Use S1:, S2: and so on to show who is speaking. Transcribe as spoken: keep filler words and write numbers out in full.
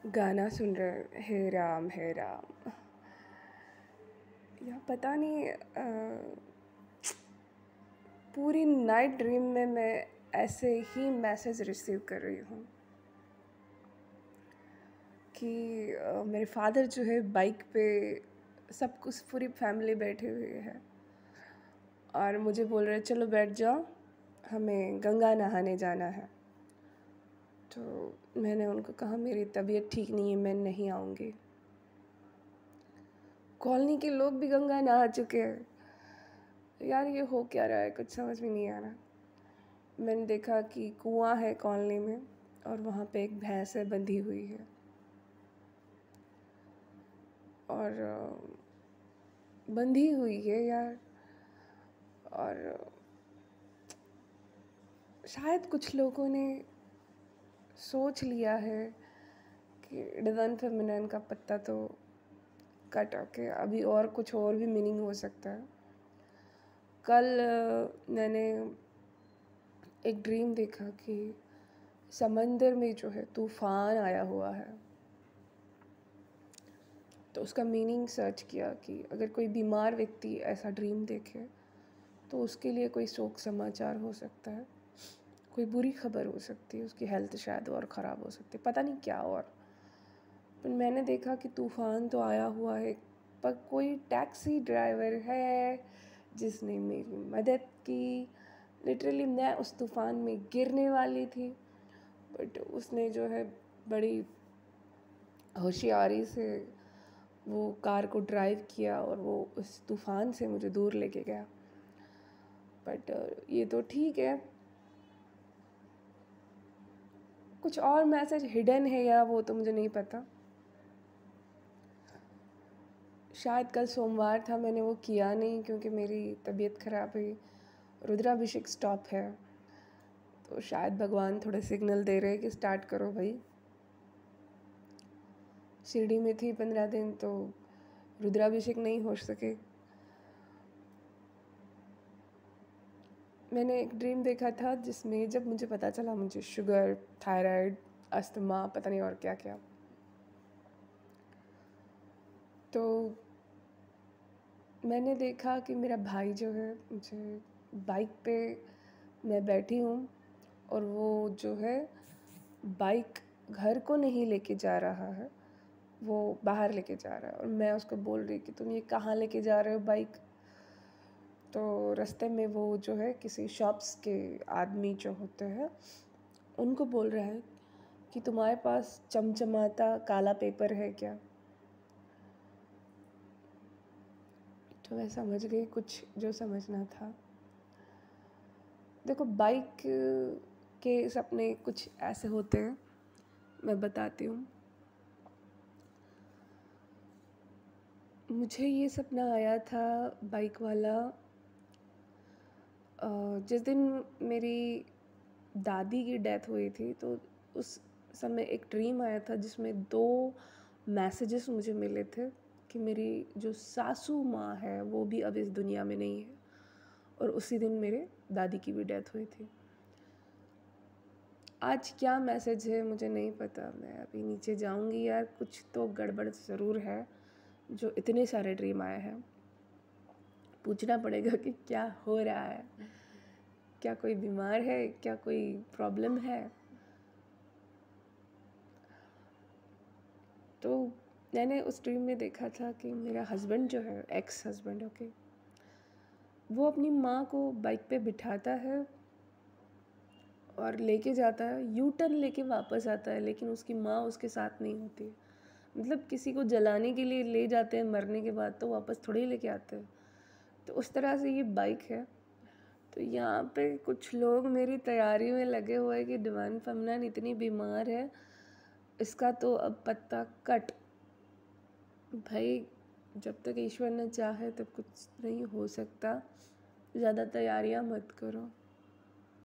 S1: गाना सुन रहे हे राम हे राम। या पता नहीं अ, पूरी नाइट ड्रीम में मैं ऐसे ही मैसेज रिसीव कर रही हूँ कि अ, मेरे फादर जो है बाइक पे, सब कुछ पूरी फैमिली बैठे हुए हैं और मुझे बोल रहे चलो बैठ जाओ, हमें गंगा नहाने जाना है। तो मैंने उनको कहा मेरी तबीयत ठीक नहीं है, मैं नहीं आऊँगी। कॉलोनी के लोग भी गंगा नहा चुके हैं। यार ये हो क्या रहा है, कुछ समझ में नहीं आ रहा। मैंने देखा कि कुआं है कॉलोनी में और वहाँ पे एक भैंस है बंधी हुई है और अ, बंधी हुई है यार। और शायद कुछ लोगों ने सोच लिया है कि डिवाइन फेमिनिन का पत्ता तो कट के अभी और कुछ और भी मीनिंग हो सकता है। कल अ, मैंने एक ड्रीम देखा कि समंदर में जो है तूफान आया हुआ है। तो उसका मीनिंग सर्च किया कि अगर कोई बीमार व्यक्ति ऐसा ड्रीम देखे तो उसके लिए कोई शोक समाचार हो सकता है, कोई बुरी खबर हो सकती है, उसकी हेल्थ शायद और ख़राब हो सकती है, पता नहीं क्या। और पर मैंने देखा कि तूफ़ान तो आया हुआ है, पर कोई टैक्सी ड्राइवर है जिसने मेरी मदद की। लिटरली मैं उस तूफ़ान में गिरने वाली थी, बट उसने जो है बड़ी होशियारी से वो कार को ड्राइव किया और वो उस तूफ़ान से मुझे दूर लेके गया। बट ये तो ठीक है, कुछ और मैसेज हिडन है या वो तो मुझे नहीं पता। शायद कल सोमवार था, मैंने वो किया नहीं क्योंकि मेरी तबीयत ख़राब हुई। रुद्राभिषेक स्टॉप है तो शायद भगवान थोड़े सिग्नल दे रहे हैं कि स्टार्ट करो भाई। शिरडी में थी पंद्रह दिन तो रुद्राभिषेक नहीं हो सके। मैंने एक ड्रीम देखा था जिसमें जब मुझे पता चला मुझे शुगर, थायराइड, अस्थमा, पता नहीं और क्या क्या, तो मैंने देखा कि मेरा भाई जो है मुझे बाइक पे, मैं बैठी हूँ और वो जो है बाइक घर को नहीं लेके जा रहा है, वो बाहर लेके जा रहा है। और मैं उसको बोल रही कि तुम ये कहाँ लेके जा रहे हो बाइक। तो रास्ते में वो जो है किसी शॉप्स के आदमी जो होते हैं उनको बोल रहा है कि तुम्हारे पास चमचमाता काला पेपर है क्या। तो मैं समझ गई कुछ जो समझना था। देखो बाइक के सपने कुछ ऐसे होते हैं, मैं बताती हूँ। मुझे ये सपना आया था बाइक वाला जिस दिन मेरी दादी की डेथ हुई थी, तो उस समय एक ड्रीम आया था जिसमें दो मैसेजेस मुझे मिले थे कि मेरी जो सासू माँ है वो भी अब इस दुनिया में नहीं है और उसी दिन मेरे दादी की भी डेथ हुई थी। आज क्या मैसेज है मुझे नहीं पता, मैं अभी नीचे जाऊंगी। यार कुछ तो गड़बड़ ज़रूर है जो इतने सारे ड्रीम आए हैं। पूछना पड़ेगा कि क्या हो रहा है, क्या कोई बीमार है, क्या कोई प्रॉब्लम है। तो मैंने उस ड्रीम में देखा था कि मेरा हस्बैंड जो है, एक्स हस्बैंड, ओके, वो अपनी माँ को बाइक पे बिठाता है और लेके जाता है, यू टर्न लेके वापस आता है, लेकिन उसकी माँ उसके साथ नहीं होती है। मतलब किसी को जलाने के लिए ले जाते हैं मरने के बाद, तो वापस थोड़ी लेके आते हैं। तो उस तरह से ये बाइक है। तो यहाँ पे कुछ लोग मेरी तैयारी में लगे हुए हैं कि डिवाइन फेमिनिन इतनी बीमार है, इसका तो अब पत्ता कट। भाई जब तक ईश्वर ने चाहे तब कुछ नहीं हो सकता, ज़्यादा तैयारियां मत करो।